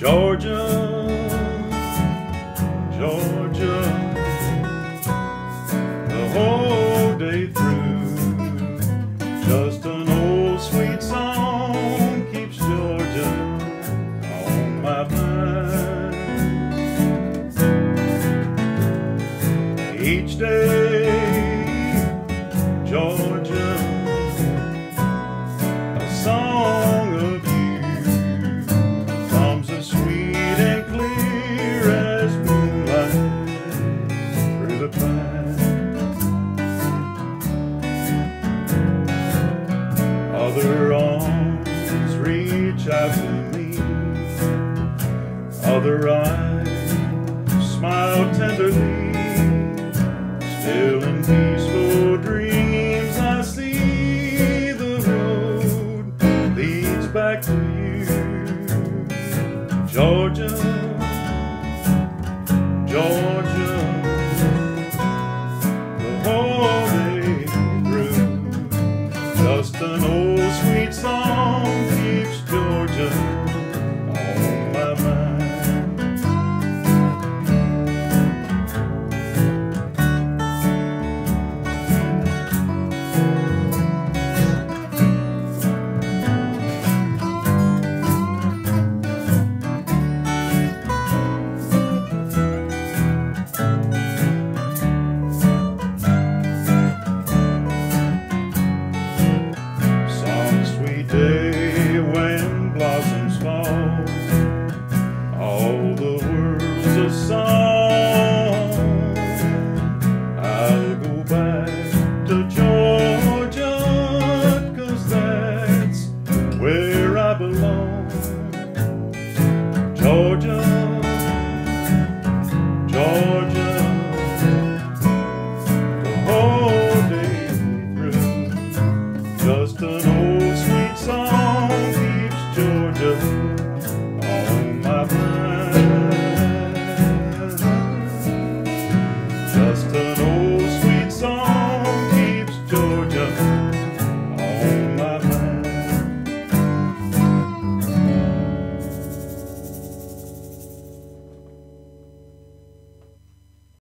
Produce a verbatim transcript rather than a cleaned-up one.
Georgia, Georgia, the whole day through, just an old sweet song keeps Georgia on my mind. Each day, Georgia, a song of other arms reach out to me, other eyes smile tenderly. Still in peaceful dreams I see the road leads back to you. Georgia, Georgia, the whole day through, just an old sweet song keeps Georgia on my mind. Day